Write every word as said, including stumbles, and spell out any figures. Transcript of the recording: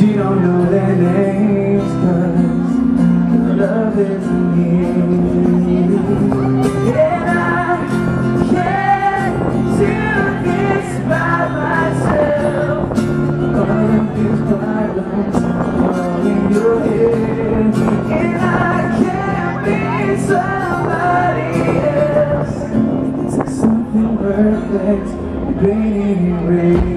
you don't know their names, 'cause love isn't here. And I can't do this by myself. All of these problems all in your head, and I can't be somebody else. It's like something perfect, painted in red.